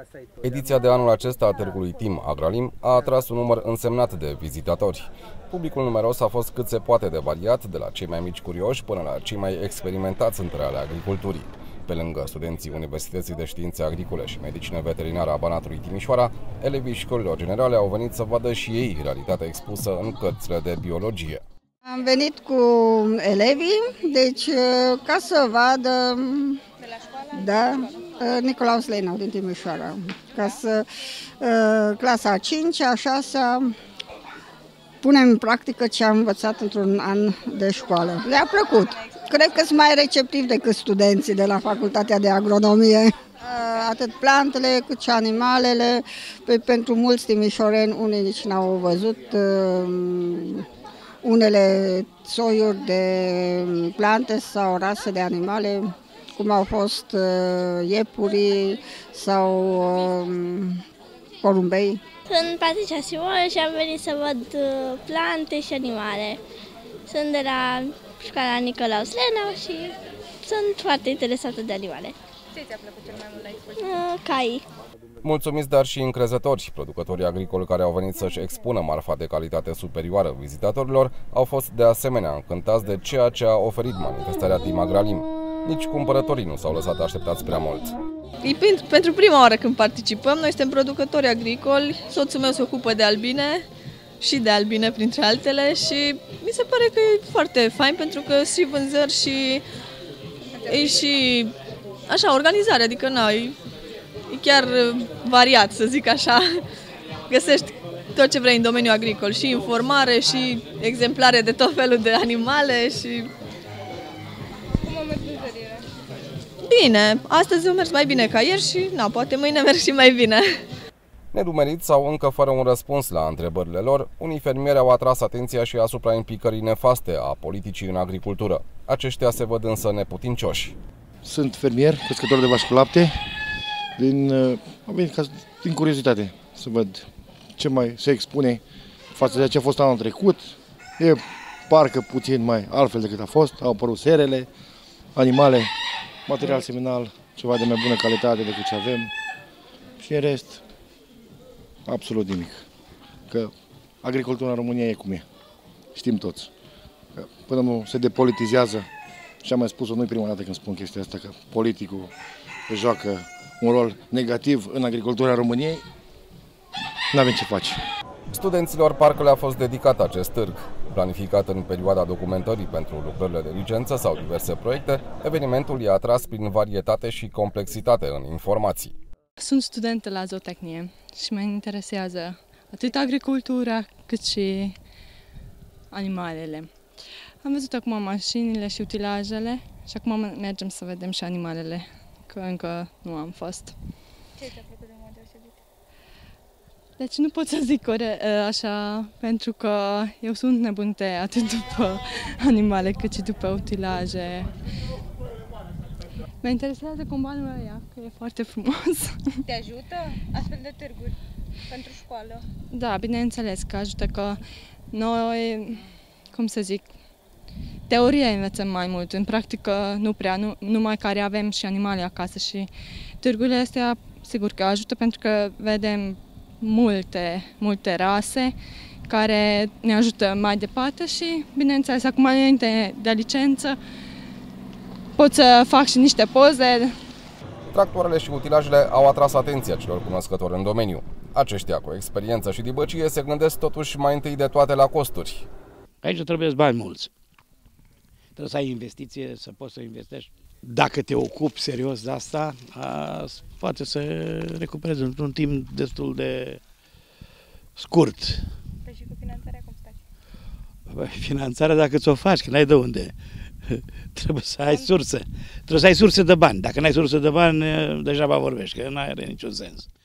Ediția de anul acesta a Târgului Tim Agralim a atras un număr însemnat de vizitatori. Publicul numeros a fost cât se poate de variat, de la cei mai mici curioși până la cei mai experimentați între ale agriculturii. Pe lângă studenții Universității de Științe Agricole și Medicină Veterinară a Banatului Timișoara, elevii școlilor generale au venit să vadă și ei realitatea expusă în cărțile de biologie. Am venit cu elevii, deci ca să vadă, de la școală? Da, Nicolaus Leinau din Timișoara, ca să clasa a 5-a, a 6-a, punem în practică ce am învățat într-un an de școală. Le-a plăcut. Cred că sunt mai receptivi decât studenții de la Facultatea de Agronomie. Atât plantele cât și animalele, pentru mulți timișoreni, unii nici n-au văzut unele soiuri de plante sau rase de animale, cum au fost iepurii sau porumbei. Sunt Patricia Simon și am venit să văd plante și animale. Sunt de la școala Nicolaus Leinau și sunt foarte interesată de animale. Ce ți-a plăcut cel mai mult la expoziție? Caii. Mulțumiți, dar și încrezători, producătorii agricoli care au venit să-și expună marfa de calitate superioară vizitatorilor au fost de asemenea încântați de ceea ce a oferit manifestarea Tim Agralim. Nici cumpărătorii nu s-au lăsat așteptați prea mult. Pentru prima oară când participăm, noi suntem producători agricoli, soțul meu se ocupă de albine și de albine printre altele și mi se pare că e foarte fain pentru că și vânzări și așa, organizare, adică e chiar variat, să zic așa. Găsești tot ce vrei în domeniul agricol, și informare, și exemplare de tot felul de animale și... Cum a mers vânzările? Bine, astăzi au mers mai bine ca ieri și poate mâine merg și mai bine. Nedumeriți sau încă fără un răspuns la întrebările lor, unii fermieri au atras atenția și asupra implicării nefaste a politicii în agricultură. Aceștia se văd însă neputincioși. Sunt fermier, crescător de vaci cu lapte. Am venit din curiozitate să văd ce mai se expune față de ce a fost anul trecut. E parcă puțin mai altfel decât a fost. Au apărut serele, animale, material seminal, ceva de mai bună calitate decât ce avem. Și în rest, absolut nimic. Că agricultura în România e cum e. Știm toți. Că până nu se depolitizează, și am mai spus-o nu-i prima dată când spun chestia asta, că politicul joacă un rol negativ în agricultura României, n-avem ce face. Studenților parcă le-a fost dedicat acest târg. Planificat în perioada documentării pentru lucrările de licență sau diverse proiecte, evenimentul i-a atras prin varietate și complexitate în informații. Sunt studentă la zootehnie și mă interesează atât agricultura cât și animalele. Am văzut acum mașinile și utilajele și acum mergem să vedem și animalele, că încă nu am fost. Ce ți-a plăcut de mod deosebit? Deci nu pot să zic așa, pentru că eu sunt nebunită atât după animale cât și după utilaje. Mă interesează combanul ăia, că e foarte frumos. Te ajută astfel de târguri pentru școală? Da, bineînțeles că ajută, că noi, cum să zic, teoria învățăm mai mult, în practică nu prea, numai care avem și animale acasă și târgurile astea, sigur că ajută pentru că vedem multe rase care ne ajută mai departe și, bineînțeles, acum înainte de licență pot să fac și niște poze. Tractoarele și utilajele au atras atenția celor cunoscători în domeniu. Aceștia cu experiență și dibăcie se gândesc totuși mai întâi de toate la costuri. Aici trebuie bani mulți. Trebuie să ai investiție, să poți să investești. Dacă te ocupi serios de asta, poate să recuperezi într-un timp destul de scurt. Păi și cu finanțarea cum stai? Finanțarea dacă ți-o faci, că n-ai de unde. Trebuie să ai surse. Trebuie să ai surse de bani. Dacă n-ai surse de bani, degeaba vorbești, că n-are niciun sens.